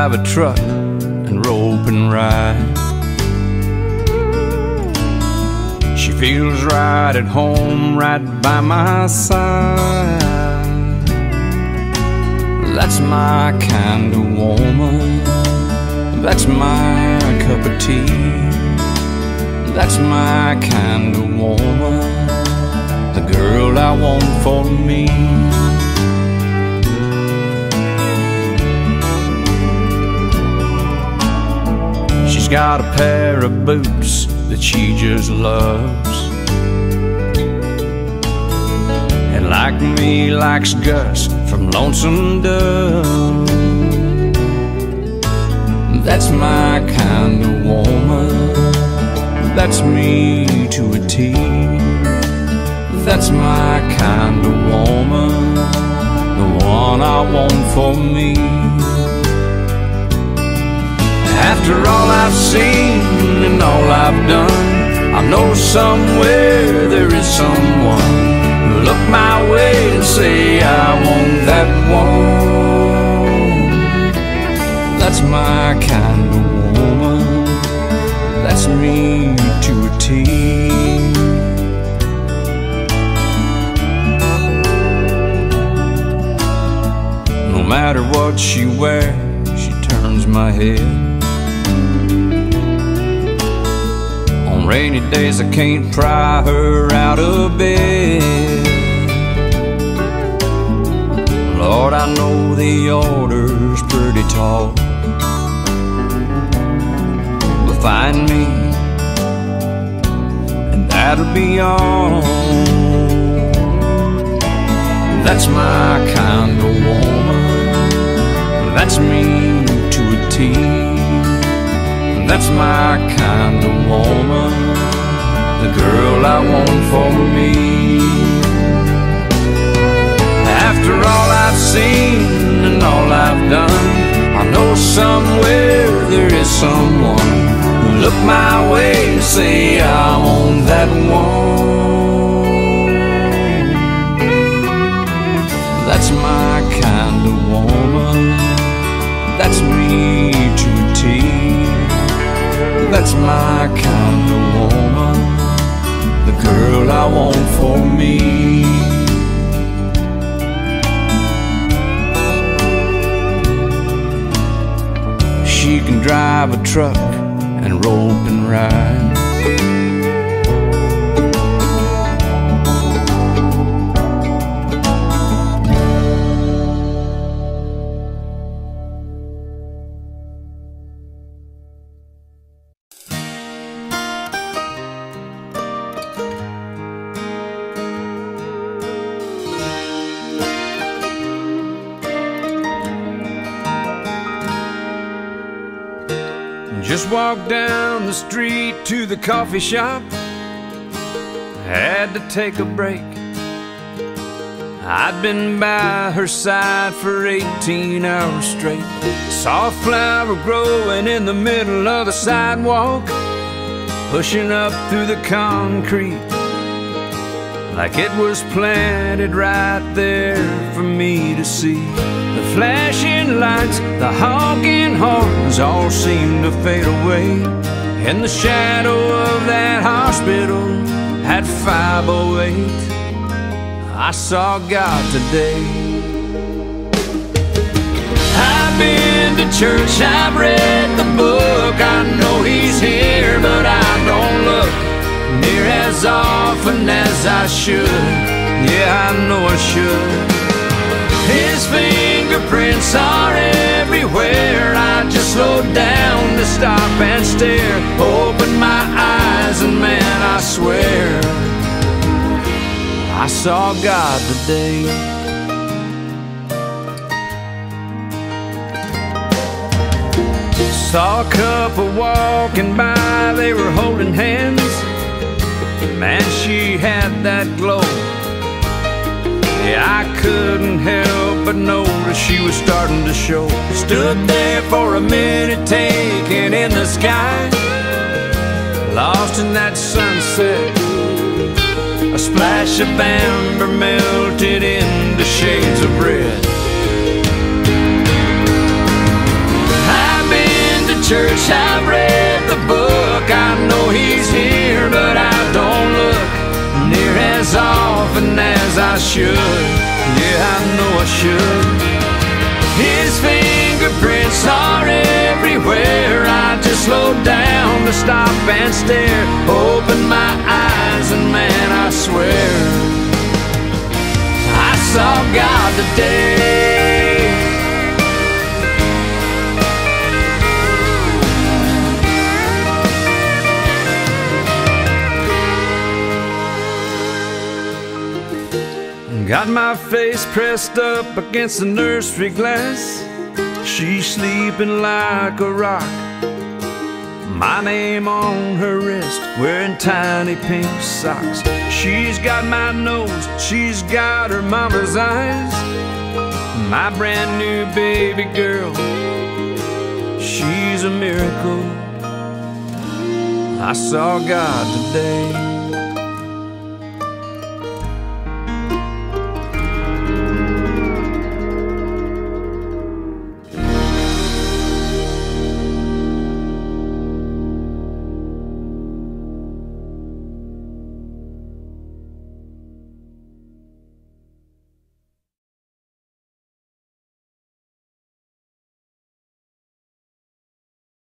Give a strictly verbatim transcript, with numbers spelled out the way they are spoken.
drive a truck and rope and ride. She feels right at home, right by my side. That's my kind of woman. That's my cup of tea. That's my kind of woman, the girl I want for me. She's got a pair of boots that she just loves, and like me likes Gus from Lonesome Dove. That's my kind of woman. That's me to a T. That's my kind of woman, the one I want for me. After all I've seen and all I've done, I know somewhere there is someone who'll look my way and say, I want that one. That's my kind of woman. That's me to a T. No matter what she wears, she turns my head. On rainy days I can't pry her out of bed. Lord, I know the order's pretty tall. Find me, and that'll be all. That's my kind of woman. That's me to a T. That's my kind of woman, the girl I want for me. After all I've seen and all I've done, I know somewhere there is someone look my way and say, I want that one. That's my kind of woman. That's me to a T. That's my kind of woman, the girl I want for me. She can drive a truck and rope and ride. Just walked down the street to the coffee shop. Had to take a break. I'd been by her side for eighteen hours straight. Saw a flower growing in the middle of the sidewalk, pushing up through the concrete like it was planted right there for me to see. The flashing lights, the honking horns all seemed to fade away. In the shadow of that hospital at five oh eight, I saw God today. I've been to church, I've read the book, I know He's here, but I don't look near as often as I should. Yeah, I know I should. His fingerprints are everywhere. I just slowed down to stop and stare. Opened my eyes and man, I swear I saw God today. Saw a couple walking by, they were holding hands. Man, she had that glow. Yeah, I couldn't help but notice she was starting to show. Stood there for a minute, taking in the sky, lost in that sunset. A splash of amber melted into shades of red. I church, I've read the book. I know he's here, but I don't look near as often as I should. Yeah, I know I should. His fingerprints are everywhere. I just slow down to stop and stare. Open my eyes and man, I swear I saw God today. Got my face pressed up against the nursery glass. She's sleeping like a rock. My name on her wrist, wearing tiny pink socks. She's got my nose, she's got her mama's eyes. My brand new baby girl, she's a miracle. I saw God today.